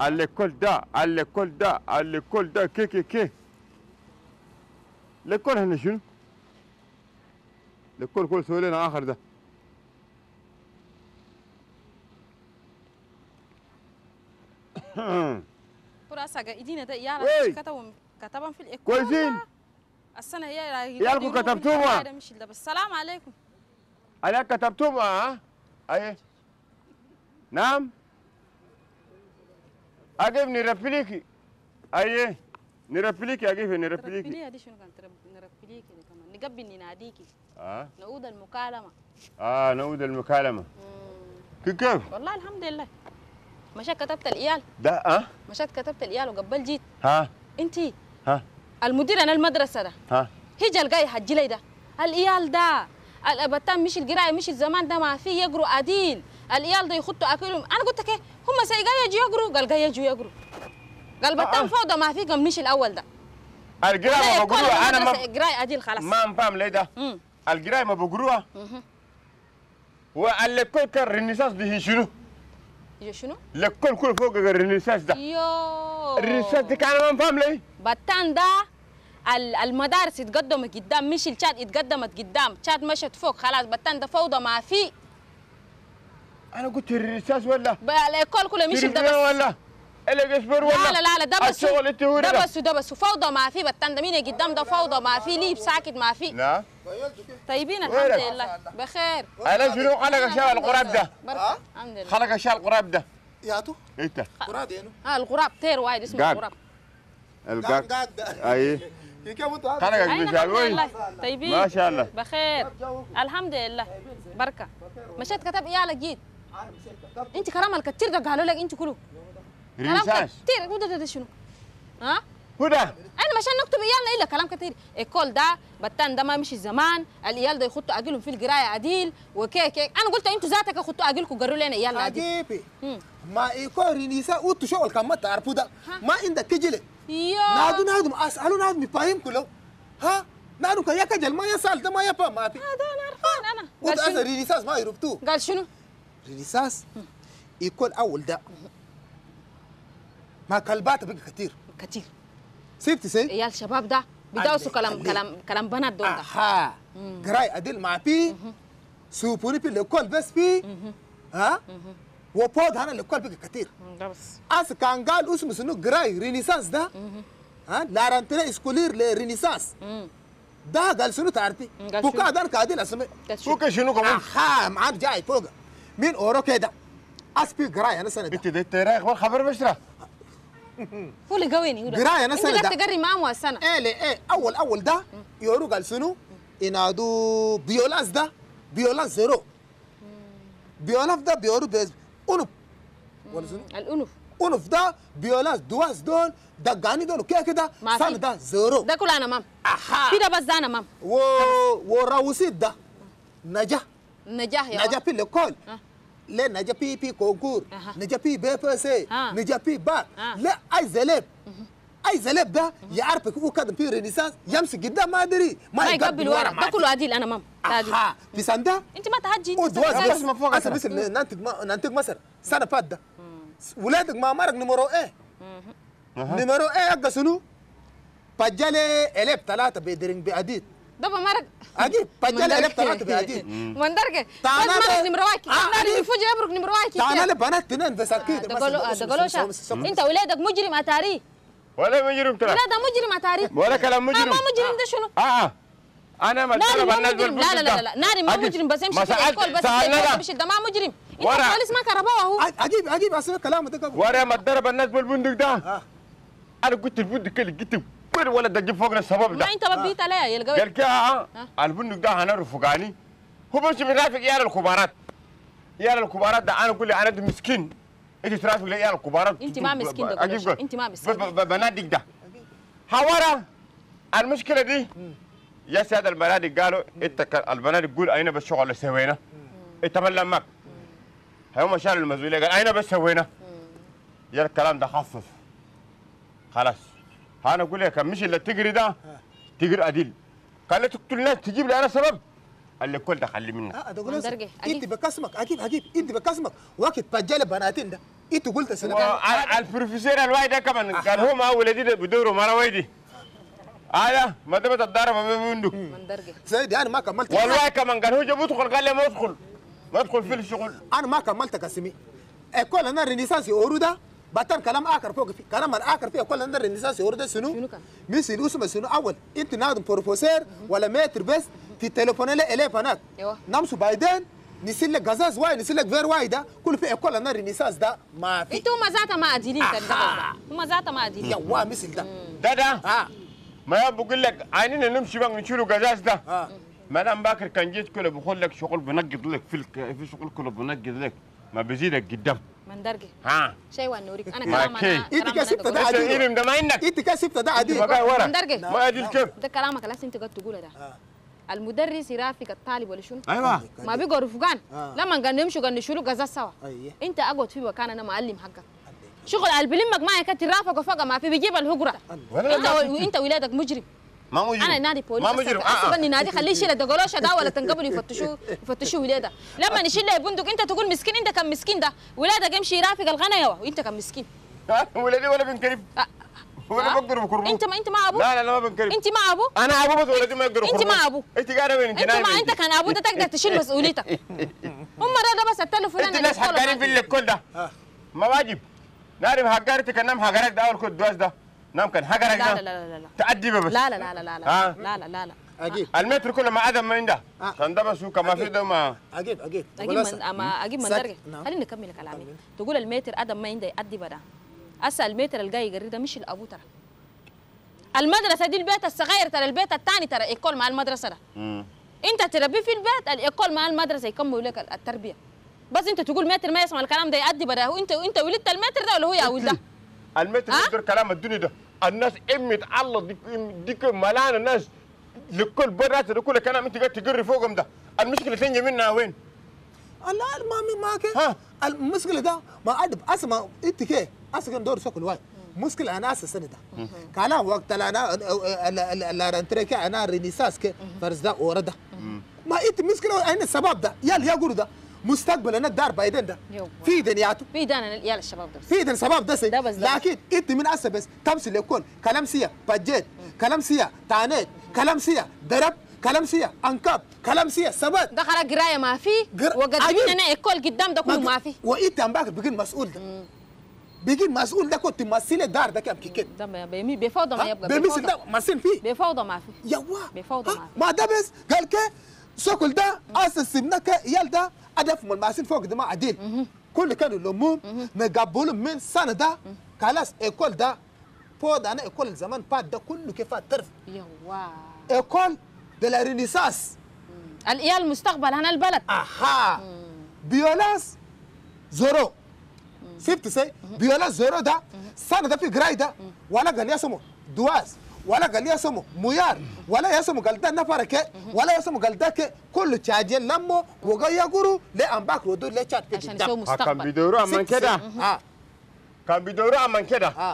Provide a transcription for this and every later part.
الكل ده كي الكل هنا شنو؟ الكل كل سؤالنا اخر ده براسا ايدينا ده يالا كتبهم في الايكول كويسين السنه هي يالكم كتبتوها السلام عليكم انا كتبتوها ها اي نعم اجيب نرفليكي اي نرفليكي اجيب نرفليكي نرفليها دي شنو كانت نرفليكي دي كمان نقبل نناديكي نعود المكالمه نعود المكالمه كيف والله الحمد لله مشيت كتبت الإيال ده مشيت كتبت الإيال وقبل جيت انتي المدير انا المدرسه ده هي الجاي حجي لي ده الإيال ده الابتان مش القرايه مش الزمان ده ما في يقروا عديل الإيال ده يخطوا اكلهم انا قلت لك هم سيجاي يجوا يقروا قال جاي يجوا يقروا قال بتان فوضى ما في قمنيش الاول ده القرايه ما بقروها انا ما قرايه عديل خلاص ما فاهم ليه ده القرايه ما بقروها والكل كان الرنساس دي شنو؟ هي شنو؟ الكل كل فوق الرنساس ده الرنساس دي كان ما فاهم ليه؟ بتان ده المدارس اتقدمت قدام مش الشات اتقدمت قدام الشات مشت فوق خلاص بتان ده فوضى ما في انا قلت الرنساس ولا؟ الكل كله مش ده بس ولا اللي قشبر ولا لا ده بس فوضى ما في بتان ده مين قدام ده فوضى ما في ليب ساكت ما في لا طيبين الحمد لله بخير انا شنو خلق شال الغراب ده الحمد لله خلق شال الغراب ده ياتو انت غراب ينو الغراب طير وايد اسمه الغراب القاق اي خلق بشال وين طيبين ما شاء الله بخير الحمد لله بركه مشيت كتب ايالك جيت انت كلام الكتير ده قالوا لك انت كله ريساس كتير هو ده شنو هو ده انا مشان نكتب ايالنا الا كلام كتير الكل ده بتان ده ما مشي زمان الايال ده يخطوا اجلهم في القرايه عديل وكيك انا قلت انتوا ذاتك خطوا اجلكم قروا لنا ايالنا عديل عجيبي ما يكون رينيسا وانتو شغل كان ما تعرفوا ده ما عندك كجله نادو اسالوا نادو مفاهيم كله نادو كان يكجل ما يسال ده ما يفهم ما في هذا انا عارفان انا قال شنو رينيساس ما يربطوه قال شنو رينيساس يكون اول ده ما كلبات بقى كتير سيبت سي يا الشباب ده بيدوسوا كلام بنات دول ده قراي ادل ما في سوبوني في الكل بس في وبود هنا الكل بقى كتير ده بس اس كان قال اسمه شنو قراي رينيسانس ده لارنتنا اسكولير لرينيسانس ده قال شنو تعرفي فوكا ده كادل اسمه فوكا شنو كمان معاد جاي فوق مين اورو كده اسبي قراي انا سنه انت ده تاريخ والخبر بشرة هو اللي قويني قرايه انا سنه انت تقري معاه السنه ايه اول ده يورو قال شنو ينادو بيولاس ده بيولاس زيرو بيولاس ده بيورو بيز انف ولا شنو الانف ده بيولاس دواس دول دقاني دول كده سنه ده زيرو ده كله انا مام كده بس ده انا مام وراوسيت ده نجا في الكل لا نجا بي كونكور نجا بي بي نجا بي باك لا اي زلب ده يعرفك هو كده في رينيسانس يمسك قدام ما ادري ما يقبل ورا ده كله عديل انا مام في سنده انت ما تهجي بس ما فوق بس ننتج مصر سنه فات ده ولادك ما مرق نمرو ايه نمرو ايه اقا شنو بجالي الف 3 بيدرين بأديد ده بمرق اجيب بجالي الف 3 بأديد من درجه بس مرق نمرواكي انا بيفوج يبرك نمرواكي تعال بنات تنين بس اكيد ده قالوا انت ولادك مجرم اتاري ولا مجرم ترى لا ده مجرم اتاري ولا كلام مجرم ما مجرم ده شنو انا ما لا ناري ما مجرم بس امشي في الكول بس مش ده ما مجرم انت بوليس ما كهرباء اهو اجيب اسمع كلامه ده قبل ورا ما اتضرب الناس بالبندق ده انا قلت البندق اللي جبت ولا ده جيب فوقنا السبب ده ما انت بديت عليها يا القوي قال كده البندق ده انا رفقاني هو بس بيرافق يا الكبارات ده انا اقول لي انا ده مسكين انت ترافق لي يا الكبارات انت ما مسكين ده انت ما مسكين بنادق ده هورا المشكله دي يا سيادة البنادق قالوا انت البنادق قول اين بس شغل اللي سوينا انت من لمك هم شالوا المسؤوليه قال اين بس سوينا يا الكلام ده خفف خلاص انا اقول لك مش اللي تجري ده تجري اديل قال لي تقتل الناس تجيب لي انا سبب اللي كل ده خلي منك ده اقول انت بكسمك اجيب انت بكسمك وقت بجال بناتين ده انت قلت سنه البروفيسور الواحد ده كمان قال هو ما ولدي بدوروا مره ويدي هذا ما تبغى تتضارب ما بندق سيدي انا ما كملت والله كمان قال هو جاب يدخل قال لي ما ادخل ما ادخل في الشغل انا ما كملت كاسمي اكل انا رينيسانس اورودا باتن كلام اخر فوق في كلام اخر في اكل انا رينيسانس اورودا شنو مثل اسمه شنو اول انت نادم بروفيسور ولا متر بس في التليفون لا الف هناك نمسو بعدين نسيل لك غازاز واي نسيل لك فير واي ده كل في اكل انا رينيسانس ده ما في انتوا ما ذاتها ما عادلين هم ذاتها ما عادلين يا مثل ده ما بقول لك عينينا نمشي بقى نشيلوا غازاز ده مدام باكر كان جيت كله بقول لك شغل بنقد لك في شغل كله بنقد لك ما بزيدك قدام من درجه شيء ونوريك انا كلام انت كسبت ده عديل انت ما عندك انت كسبت ده عديل من درجه ما عديل كيف ده كلامك لازم انت قاعد تقوله ده المدرس يرافق الطالب ولا شنو؟ ايوه ما بيقوا رفقان لما قال نمشوا قال نشيلوا غازات سوا انت اقعد في مكان انا معلم حقك شغل البلمك معي كنت رافق وفوق ما في بيجيب الهجره انت ولادك مجرم ما مجرم انا نادي بوليس ما مجرم اني نادي خليه يشيل الدقلوشه ده ولا تنقبل يفتشوا ولاده لما نشيل له بندق انت تقول مسكين انت كم مسكين ده ولادك يمشي يرافق الغنايه وانت كم مسكين ولدي ولا بنكرف ولا بقدر بكرمه انت مع ابوك لا ما بنكرف انت مع ابوك انا ابو بس ولدي ما يقدر انت مع ابوك انت قاعده وين انت كان ابوك تقدر تشيل مسؤوليتك هم ده بس التليفون انت الناس حقارين في الكل ده ما واجب نعرف حقارتك انام حقارك ده اول كود دواس ده نام كان حقارك لا لا لا لا تأدي بس لا لا لا لا لا لا لا لا لا اجيب المتر كله ما ادم ما عنده عشان ده بس ما في ده ما اجيب اجيب من درجه خلينا نكمل كلامي تقول المتر ادم ما عنده يأدي بدا هسه المتر الجاي يقري ده مش الابو ترى المدرسه دي البيت الصغير ترى البيت الثاني ترى ايكول مع المدرسه ده انت تربيه في البيت الايكول مع المدرسه يكملوا لك التربيه بس انت تقول متر ما يسمع الكلام ده يأدي بدا انت ولدت المتر ده ولا هو يا ولده المتر يقدر كلام الدنيا ده الناس امت الله ديك ملان الناس لكل برات لكل كلام انت قاعد تقري فوقهم ده المشكله تنجي منها وين؟ لا ما كيف المشكله ده ما ادب اسمع انت كيف اسكن دور سوق الواي مشكله انا اساسا ده كلام وقت انا الرنتريكي انا رينيساس كي فرز ده ورده ما انت مشكله اين السبب ده يا يقولوا ده مستقبل انا الدار بايدن ده في دنياته في دان يا الشباب ده في دن سبب ده سي لكن انت من اسا بس تمشي لكل كلام سيا بجيت كلام سيا تانيت كلام سيا درب كلام سيا انكب كلام سيا سبت دخل قرايه ما في وقدمين انا اكل قدام ده كله ما في وانت عم باكر بيجي مسؤول ده بيجي مسؤول ده كنت تمثل الدار ده كم كيكت ده بفوضى ما يبقى بيمثل ده مسين فيه بفوضى ما في يوا بفوضى ما في ما ده بس قال كي سوكل ده اسس سبنك يال ده هدف من الماسين فوق ده ما عديل كل كانوا الامور نقبلوا من سنه ده خلاص ايكول ده بود انا ايكول زمان باد ده كله كيف ترف يوا ايكول de la رينيسانس الإيال المستقبل هنا البلد بيولاس زورو سيبت سي بيولاس زورو ده سنه ده في جراي ده ولا قال يسمو دواس ولا قال يسمو ميار ولا يسمو قال ده نفرك ولا يسمو قال ده كله تشاجين لمو وقا يقولوا ليه ام باك ودور ليه تشات عشان يسوي مستقبل كان بيدوروا من كده كان بيدوروا من كده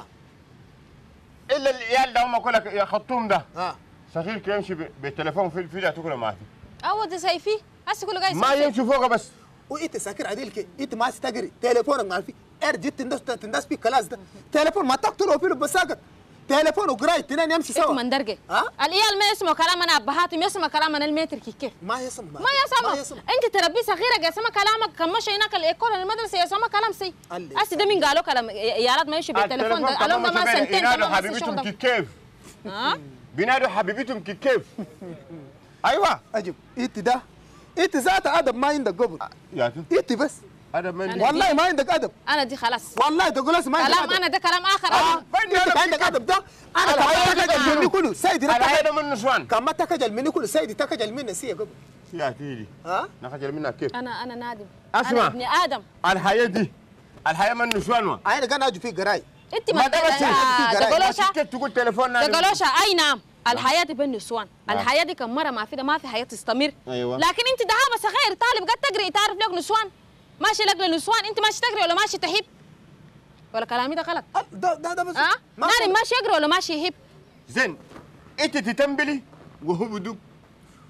الا العيال ده هم كلك يا خطوم ده صغير كي يمشي بالتليفون في ده تقول ما في ده سيفي هسه كله جاي ما يمشي فوقه بس وانت ساكر عديل كي انت ما تستجري تليفونك ما في ارجت تندس في كلاس ده تليفون ما تقتله فيه بساكت تليفون وقراي تنين يمشي سوا من درجه العيال ما يسمعوا كلام انا ابهاتهم يسمعوا كلام انا المتر كيف ما يسمع انت تربي صغيره يسمع كلامك كم مشى هناك الايكول المدرسه يسمع كلام سي هسه ده مين قالوا كلام يا رات ما يمشي بالتليفون ده الو ما سنتين بينادوا حبيبتهم كيف بينادوا حبيبتهم كيف ايوه اجب انت ده انت ذات ادب ما عندك قبل يا انت بس ادب من والله ما عندك ادب انا دي خلاص والله تقول ما عندك كلام انا ده كلام اخر انت عندك ادب ده انا كمان تكجل مني كله سيدي هذا من نسوان كم تكجل مني كله سيدي تكجل مني سي قبل يا تيجي نخجل منك كيف انا نادم اسمع انا ابن ادم الحياه دي الحياه من نسوان انا كان اجي في قراي انت ما تقولوش كيف تقول تليفوننا تقولوش اي نعم الحياه دي بين نسوان الحياه دي كم مره ما في حياه تستمر أيوة. لكن انت دهابه صغير طالب قد تقري تعرف لك نسوان ماشي لك لنسوان انت ماشي تقري ولا ماشي تحب ولا كلامي ده غلط ده بس ناري ماشي يقري ولا ماشي يهب زين انت تتنبلي وهو بدوك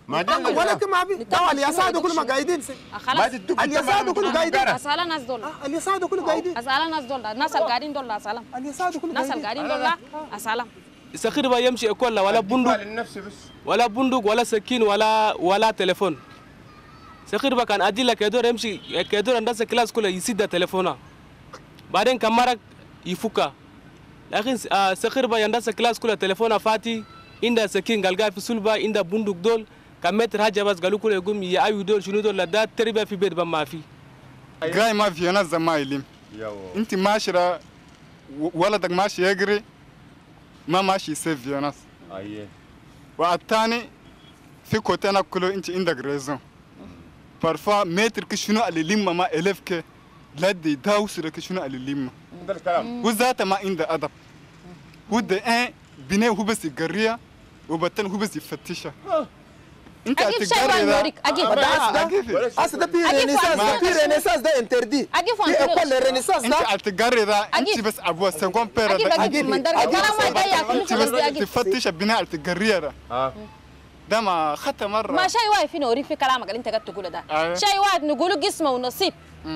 ولكن ما في اليساد كله ما قايدين خلاص اليساد كله قايدين اسال الناس دول اليساد كله قايدين اسال الناس دول الناس القاعدين دول اسالهم اليساد كله الناس القاعدين دول اسالهم سخير با يمشي يقول ولا بندق ولا بندق ولا سكين ولا تليفون سخير با كان ادي كدور يمشي كدور الناس كلاس كله يسد تليفونه بعدين كمرك يفكها لكن سخير با الناس كلاس كله تليفونه فاتي عند سكين قالقا في سلبا عند بندق دول كمتر حاجه بس قالوا كله يقوم يايو دول شنو دول لا تربيه في بيت ما في جاي ما في ناس زمايلين انت ماشيه ولدك ماشي يجري ما ماشي يسيف يا ناس اييه والثاني في كوتانا كله انت عندك ريزون بارفا متر كشنو اللي لما ما الفك لدي داوسر كشنو اللي لما ده الكلام وذات ما عنده ادب وده بنيه هو بس يقريها وبتن هو بس يفتشها انت اجيب شيء وانوريك اجيب اصل ده في رينيسانس ده انتردي اجيب في اقول الرينيسانس انت ده هتقري ده انت بس ابو سكون بير اجيب من درجه كلام ما جاي انت بس تفتش البناء التقريه ده ده ما خدت مره ما شيء واحد في نوريك في كلامك اللي انت قاعد تقوله ده شيء واحد نقوله جسمه ونصيب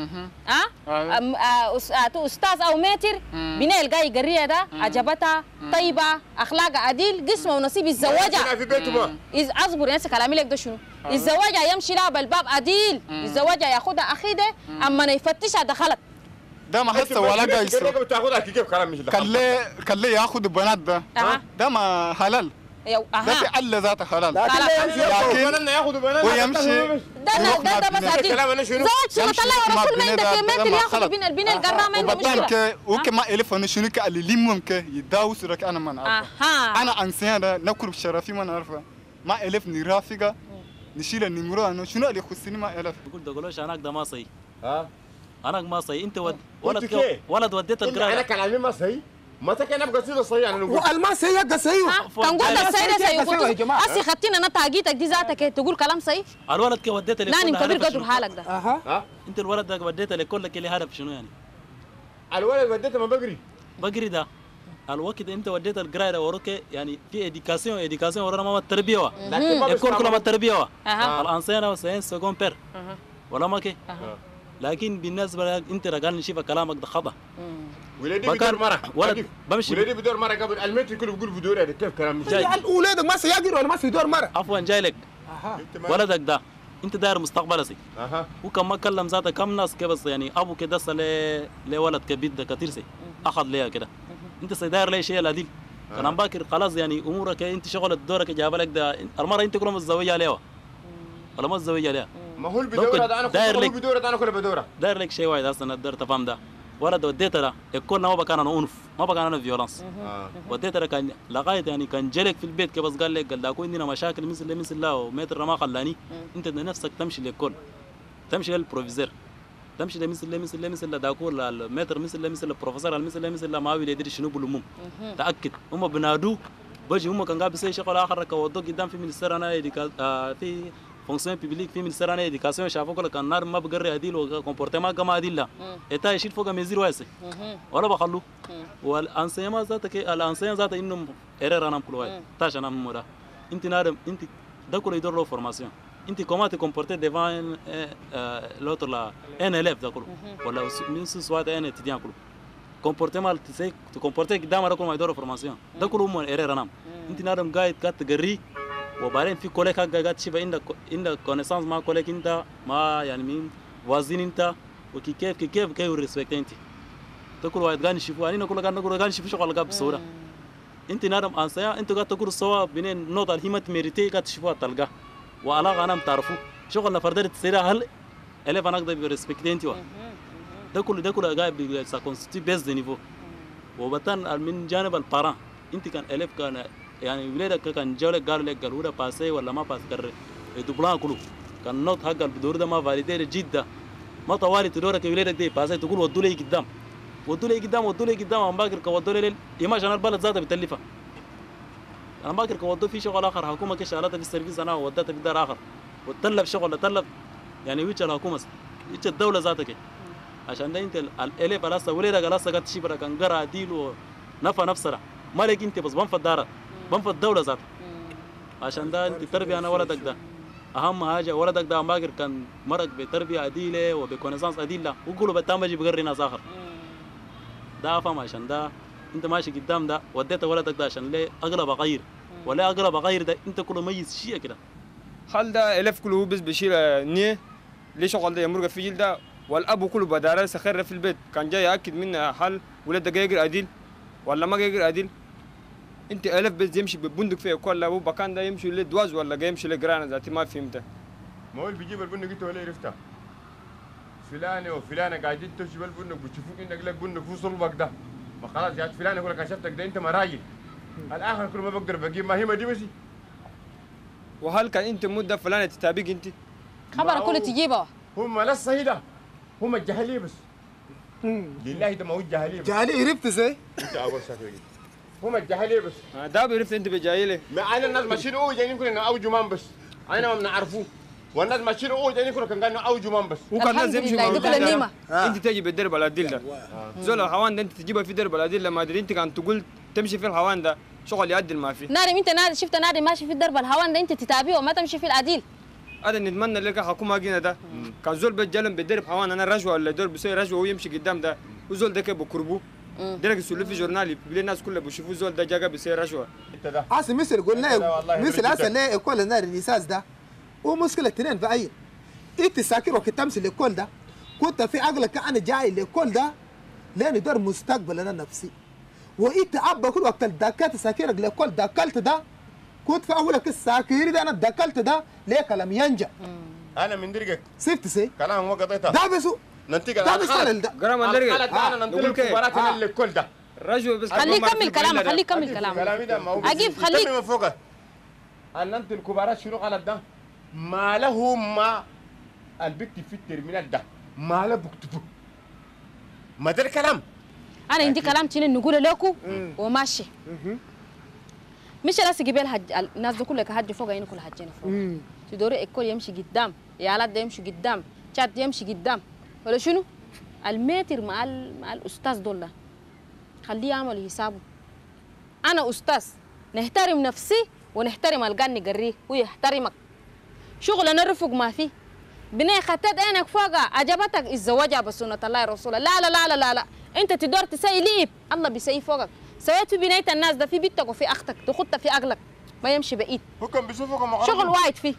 استاذ او ماتر بناء الجاي قريه ده عجبتها طيبه اخلاق عديل جسمه ونصيب الزواجه في بيته ما اصبر يا كلامي لك ده شنو الزواجه يمشي لها بالباب عديل الزواجه ياخذها اخيده اما يفتشها دخلت ده ما حس ولا جايز بتاخدها كيف كلام مش كان ليه ياخذ البنات ده ما حلال ده في حل ذاته حلال لكن لكن ياخذوا بنات ويمشي ده بس عديل زوج سنة الله ورسول ما عندك ماتر ياخذ البناء القرام ما عنده مشكله وكما الف انا شنو اللي ليمم يداوس رك انا ما نعرف انا انسان نكر بشرفي ما نعرفه ما الف نرافقه نشيل النمرو انا شنو اللي يخصني ما الف قلت دقولوش انا ده ما صحيح انا ما صحيح انت ولد وديت القرايه انا كلامي ما صحيح ما تكن ابغى تصير صحيح يعني نقول والماس هي قصيو كان قول السيده سيقول اسي خدتينا انا تاجيتك دي ذاتك تقول كلام صحيح الولد كي وديته لكل ناني كبير قدر حالك ده انت الولد ده وديته لكل اللي هدف شنو يعني الولد وديته ما بقري ده الوقت انت وديت القرايه وراك يعني في اديكاسيون ورانا ما التربيه لكن ما يكون كل ما التربيه الانسان وسين سكون بير ولا ما كي لكن بالنسبه لك انت رجال نشوف كلامك ده خطا ولادي بدور مرة ولد بمشي ولادي بدور مرة قبل المتر كله بيقول بدور هذا كيف كلام مش جاي اولادك ما سيقر ولا ما في دور مره عفوا جاي لك ولدك ده انت داير مستقبل سي وكم ما كلم ذاته كم ناس كبس يعني ابو كده لولد كبير ده كثير سي اخذ ليها كده انت سيداير لي شيء العديل كان باكر خلاص يعني امورك انت شغلك دورك جاب لك ده المره انت كلهم متزوجه عليها ولا ما متزوجه عليها ما هو البدوره ده انا كله بدوره ده انا كله بدوره داير لك شيء واحد اصلا الدور تفهم ده ولد وديته ده يكون ما بكان انا عنف ما بكان انا فيولانس وديته ده كان لغايه يعني كان جلك في البيت كبس قال لك قال لك عندنا مشاكل مثل لا ومتر ما خلاني انت نفسك تمشي للكل تمشي للبروفيسور تمشي مثل داكور المتر مثل البروفيسور مثل ما هو يدري شنو بالمم تاكد هم بنادوك بجي هم كان قاعد بيسوي شغل اخر كودوك قدام في مينستر انا في فونكسيون بيبليك في مينستر انا اديكاسيون شافوك لك النار ما بقري هديل وكومبورتمون كما هديل لا اتا يشيل فوق ميزير واسه ولا بخلوه والانسيما ذاتك الانسيما ذات انه ايرر انا كل واحد تاش انا مورا انت نادم انت ده كله يدور له فورماسيون انت كوما تي كومبورتي ديفان لوتر لا ان الف ده كله ولا من سوات ان تديان كله كومبورتمون تسي كومبورتي قدام ده كله ما يدور فورماسيون ده كله مو ايرر انا انت نادم قاعد تقري وبعدين في كوليك قاعد تشوف عندك كونيسانس مع كوليك انت ما يعني مين وازين انت وكيف ريسبكت انت تقول واحد قاعد يشوفوا انا كل قاعد نشوف شغل قاعد بصوره انت نادم انسيا انت قاعد تقول سوا بين نوت الهيمت ميريتي قاعد تشوفوها تلقى وعلاقه انا بتعرفوا شغل فردت تصير هل الف انا اقدر ريسبكت انت ده كله قاعد بيسكونستي بيز نيفو وبتن من جانب الباران انت كان الف كان يعني ولادك كان جولك قالوا لك قالوا باسي ولا ما باس كر دوبلان كله كان نوت حق الدور ده ما فاليدير جدا ما طوالي تدورك ولادك دي باسي تقول ودوا لي قدام ام باكر كودوا لي ايماج انا البلد ذاته بتلفها انا باكر كودوا في شغل اخر حكومه كشالتها في السيرفيس انا ودتها في دار اخر وتلف شغل تلف يعني ويش الحكومه ويش الدوله ذاتك عشان ده انت الالف لسه ولادك لسه قاعد تشبر كان قرا ديل ونفى نفسها مالك انت بس بنفى الدار بنفى الدوله ذاتها عشان ده انت تربي انا ولدك ده اهم حاجه ولدك ده باكر كان مرق بتربيه عديله وبكونسانس عديله وقولوا بتام بيجي بقري ناس اخر ده فهم عشان ده انت ماشي قدام ده وديت ولدك ده عشان ليه اغلب غير ولا اغلب غير ده انت كله ميز شيء كده. هل ده الف كله بس بشيل نيه ليش شغل ده يمرق في جلده والاب كله بدار سخر في البيت كان جاي ياكد منه هل ولد ده يقرا عديل ولا ما يقرا عديل. انت الف بس يمشي ببندق في كل ابو بكان ده يمشي لدواز ولا جاي يمشي لقرانه ذاتي ما فهمته. ما هو اللي بيجيب البندق انت ولا عرفتها فلانه وفلانه قاعدين تمشي بالبندق بتشوفوك انك لك بندق في صلبك ده ما خلاص يا فلان يقول لك انا شفتك ده انت ما راجل الاخر كل ما بقدر بجيب ما هي ما دي بس. وهل كان انت مده فلانه تتابعك انت؟ خبر كله تجيبه هم لا الصهيده هم الجهليه بس. لله ده ما هو الجهليه جهلي عرفت زي انت اول شكل هم الجهليه بس. ده بعرفت انت بجايله ما انا الناس ماشيين جايين كلنا او جمان بس انا ما بنعرفوه والناس ماشيين جايين كلنا كان قالوا او جمان بس. وكان الناس يمشي الحمد لله دي كل النيمه. انت تجي بالدرب العديل ده زول الحيوان ده انت تجيبها في درب العديل ما ادري انت كان تقول تمشي في الحيوان ده شغل يعدل ما فيه. نادم انت نادم شفت نادم ماشي في الدرب الهوان ده انت تتابعه وما تمشي في العديل. هذا نتمنى لك حكومه جينا ده كان زول بيتجلم بالدرب حيوان انا رجوه ولا دول بيسوي رجوه ويمشي قدام ده وزول ده كيف بكربوه درك يسولف في جورنال يبقى الناس كلها بيشوفوا زول ده جاga بيسوي رجوه. انت ده اصل مثل قلنا مثل اصل ليه يكون لنا الاساس ده ومشكله اثنين في اي انت ساكر وقت تمشي للكل ده كنت في عقلك انا جاي للكل ده لاني دور مستقبل انا نفسي وانت ابا كل وقت دكات ساكرك للكل دكلت ده كنت في اولك الساكيري ده انا دكلت ده ليه كلام ينجا انا من درجك سفت سي كلام هو قضيتها ده بس ننتقل ده بس خلل ده قرام الدرجه انا ننتقل مباراه للكل ده رجوه بس خليه يكمل كلامه خليه يكمل كلامه. كلامي ده ما هو اجيب خليك من فوق ان انت الكبارات شنو غلط ده ما لهم ما البت في الترمينال ده ما له بكتبه ما ده الكلام. انا عندي كلام تاني نقوله لكم وماشي مش لازم جبال الناس دول كلها كحد فوق عينه كل حاجين فوق تدوري الكل يمشي قدام يالات ده يمشي قدام شات يمشي قدام ولا شنو المتر مع الاستاذ دول خليه يعمل حسابه. انا استاذ نحترم نفسي ونحترم القاني قريه ويحترمك شغل نرفق ما فيه بني خطت عينك فوق عجبتك الزواج بسنة الله رسوله لا لا لا لا لا انت تدور تسوي ليب الله بيسوي فوقك سويت في بنايه الناس ده في بيتك وفي اختك تخطها في عقلك ما يمشي بعيد. هو كان بيشوفك شغل وايد فيه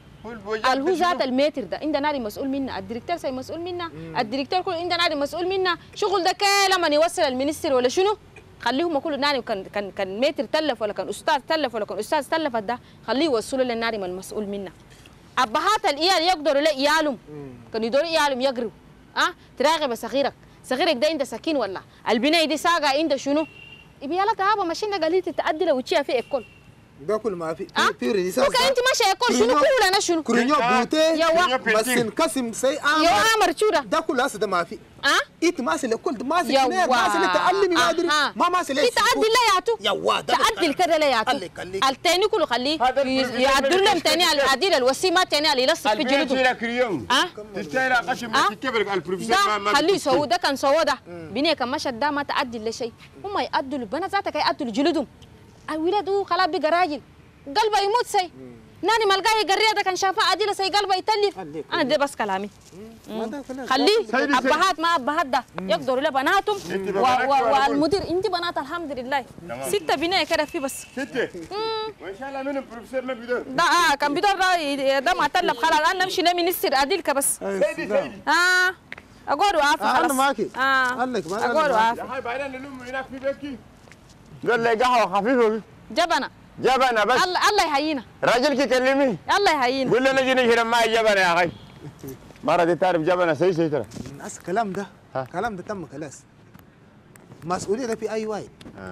هو ذات المتر ده عندنا نادي مسؤول منا الديريكتور سي مسؤول منا الديريكتور كله عندنا نادي مسؤول منا شغل ده لما يوصل المينستر ولا شنو خليهم كل نادي كان متر تلف ولا كان استاذ تلف ولا كان استاذ تلف ده خليه يوصلوا للنادي المسؤول منا. ابهات الايال يقدروا لا ايالهم كانوا يدوروا ايالهم يقروا تراقب صغيرك ده عنده سكين ولا البنايه دي ساقه عنده شنو يبيالك هابا ماشينا قالت تأدي لو وتشيها في الكل ده كل ما في ريساس وكان انت ماشي الكل شنو كله انا شنو كرينيو بوتي يوا بس انقسم سي يا عمر شو ده كل هسه ده ما في انت ماسي لكل ماسي كنير ماسي تعلمي ما ادري ما ماسي ليش تعدي لا ياتو يوا تعدي كده لا ياتو التاني كله خليه يعدل لهم تاني العديل الوسيمات تاني اللي يلصق في جلده تستاهل قشم تكبر البروفيسور ما خليه يسووا ده كان سووا ده بنيه كان مشى ده ما تعدي لشيء هم يعدلوا البنات ذاتك يعدلوا جلدهم الولاد خلاص بقى راجل قلبه يموت سي ناني ملقاه يقريه ده كان شافها عديله سي قلبه يتلف انا ده بس كلامي خليه ابهات ما ابهات ده يقدروا لبناتهم والمدير انت بنات الحمد لله 6 بنايه كده في بس 6 وان شاء الله منهم بروفيسور ما بيدور ده كان بيدور ده ما تلف خلاص انا نمشي لمينستر عديلك بس سيدي اقول وعافي خلاص انا معاكي قال لك ما اقول وعافي يا حبيبي بعدين نلم هناك في بيتك قال لي قهوه خفيفه جبنه بس الله يهينا راجلك يكلمني الله يهينا قول لنا نجي نشرب معي جبنه يا اخي مرة دي تعرف جبنه سي ترى الناس الكلام ده تم خلاص مسؤوليه ده في اي واحد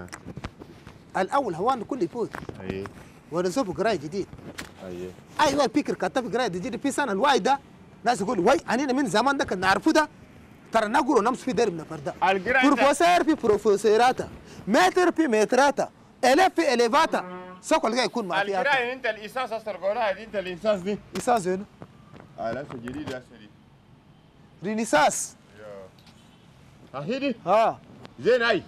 الاول هوان كله يفوت ونشوف قرايه جديد اي واحد فكر كتب قرايه جديد في سنه الواحد ده ناس يقول واي اننا من زمان ده كنا نعرفه ده ترى نقروا نمس في درب نفردا بروفيسور في بروفيسوراتا متر في متراتا الف في اليفاتا سوق اللي يكون مع فيها القرايه انت الاساس اصلا قولها دي انت الاساس دي اساس هنا لسه جديد يا سيدي رينيساس هي دي زين اي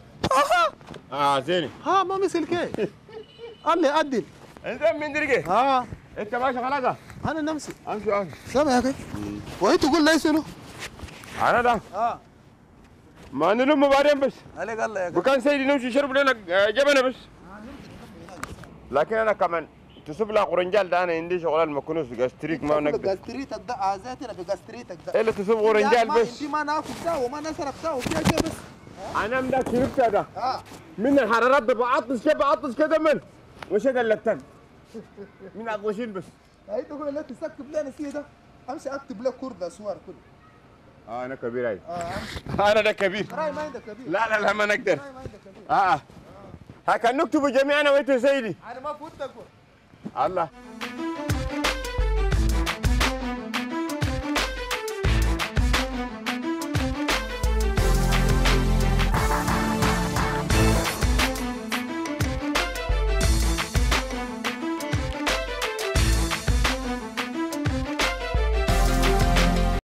زين ما مثل كيف قال لي عدل انت من درجه انت ماشي خلاص انا نمشي امشي سامع يا كيف وانت تقول لي شنو؟ انا ده ما نلم بعدين بس عليك الله يا كيف وكان سيدي نمشي شرب لنا جبنه بس لكن انا كمان تسوب لها قرنجال ده انا عندي شغلان ما كنوش جاستريك ما نقدر جاستريتك ده عازاتنا بجاستريتك ده ايه اللي تسوب قرنجال بس انت ما ناكل ده وما نشرب ده وفيها شيء بس انا مداك شربتها ده من الحرارات ده بعطس كده من وش هذا اللتان من عطشين بس هاي تقول لك تسكب لنا سي ده امشي اكتب لك كرده صور كله انا كبير هاي انا ده كبير راي ما عندك كبير لا ما نقدر راي ما عندك كبير هكا نكتب جميعنا وانت سيدي انا ما فوتك الله